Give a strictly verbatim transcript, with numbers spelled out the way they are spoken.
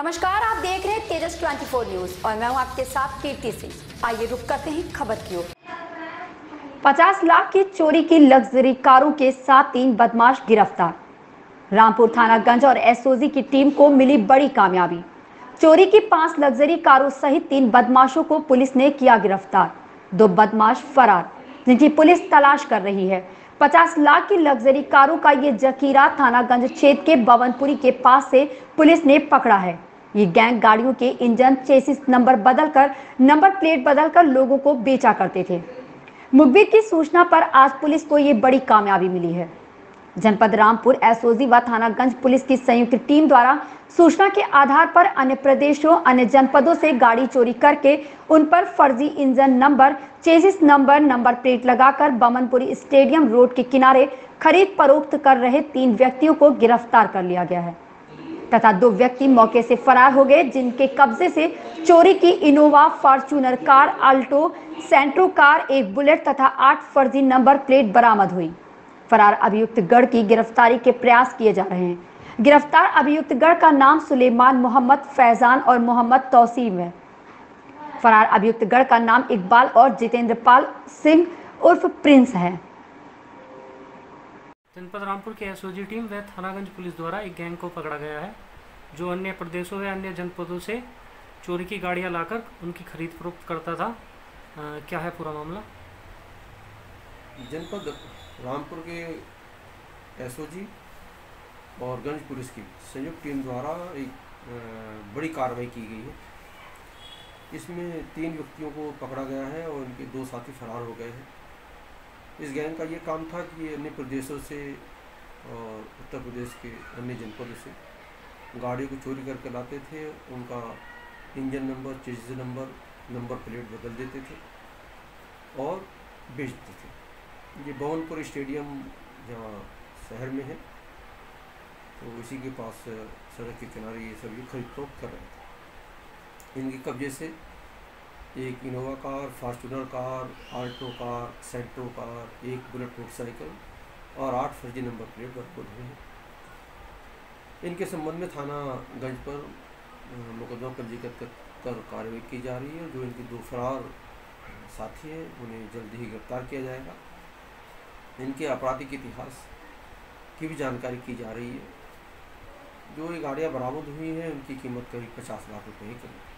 नमस्कार, आप देख रहे हैं तेजस चौबीस न्यूज और मैं हूं आपके साथ कीर्ति सिंह। आइए रुक करते हैं खबर की ओर। पचास लाख की चोरी की लग्जरी कारों के साथ तीन बदमाश गिरफ्तार। रामपुर थानागंज और एसओजी की टीम को मिली बड़ी कामयाबी। चोरी की पांच लग्जरी कारों सहित तीन बदमाशों को पुलिस ने किया गिरफ्तार। दो बदमाश फरार, जिनकी पुलिस तलाश कर रही है। पचास लाख की लग्जरी कारों का ये जखीरा थानागंज क्षेत्र के बवनपुरी के पास से पुलिस ने पकड़ा है। ये गैंग गाड़ियों के इंजन, चेसिस नंबर बदलकर नंबर प्लेट बदलकर लोगों को बेचा करते थे। मुखबिर की सूचना पर आज पुलिस को ये बड़ी कामयाबी मिली है। जनपद रामपुर एसओजी व थानागंज पुलिस की संयुक्त टीम द्वारा सूचना के आधार पर अन्य प्रदेशों, अन्य जनपदों से गाड़ी चोरी करके उन पर फर्जी engine number, chassis number, number plate लगाकर बमनपुरी स्टेडियम रोड के किनारे खरीद फरोख्त कर रहे तीन व्यक्तियों को गिरफ्तार कर लिया गया है तथा दो व्यक्ति मौके से फरार हो गए, जिनके कब्जे से चोरी की Innova, Fortuner car, Alto, Santro car, एक बुलेट तथा आठ फर्जी नंबर प्लेट बरामद हुई। फरार अभियुक्त गढ़ की गिरफ्तारी के प्रयास किए जा रहे हैं। गिरफ्तार अभियुक्त गढ़ का नाम सुलेमान मोहम्मद फैजान और मोहम्मद तौसीम है। फरार अभियुक्त गढ़ का नाम इकबाल और जितेंद्र पाल सिंह उर्फ प्रिंस है। जनपद रामपुर के एसओजी टीम व थानागंज पुलिस द्वारा एक गैंग को पकड़ा गया है, जो अन्य प्रदेशों व अन्य जनपदों से चोरी की गाड़ियां लाकर उनकी खरीद फरोख्त करता था। आ, क्या है पूरा मामला? जनपद रामपुर के एसओजी और गंज पुलिस की संयुक्त टीम द्वारा एक बड़ी कार्रवाई की गई है। इसमें तीन व्यक्तियों को पकड़ा गया है और उनके दो साथी फरार हो गए हैं। इस गैंग का ये काम था कि ये अन्य प्रदेशों से और उत्तर प्रदेश के अन्य जनपदों से गाड़ियों को चोरी करके लाते थे, उनका engine number, chassis number, number plate बदल देते थे और बेचते थे। ये बवनपुर स्टेडियम जहाँ शहर में है, तो इसी के पास सड़क के किनारे ये सब ये खरीद फरोख्त कर रहे थे। इनके कब्जे से एक Innova car, Fortuner car, Alto car, Santro car, एक बुलेट मोटरसाइकिल और आठ फर्जी नंबर प्लेट बरामद हुए हैं। इनके संबंध में थानागंज पर मुकदमा पंजीकृत कर कार्रवाई की जा रही है। जो इनके दो फरार साथी हैं, उन्हें जल्दी ही गिरफ्तार किया जाएगा। इनके आपराधिक इतिहास की भी जानकारी की जा रही है। जो ये गाड़ियाँ बरामद हुई हैं, उनकी कीमत करीब पचास लाख रुपये ही करीब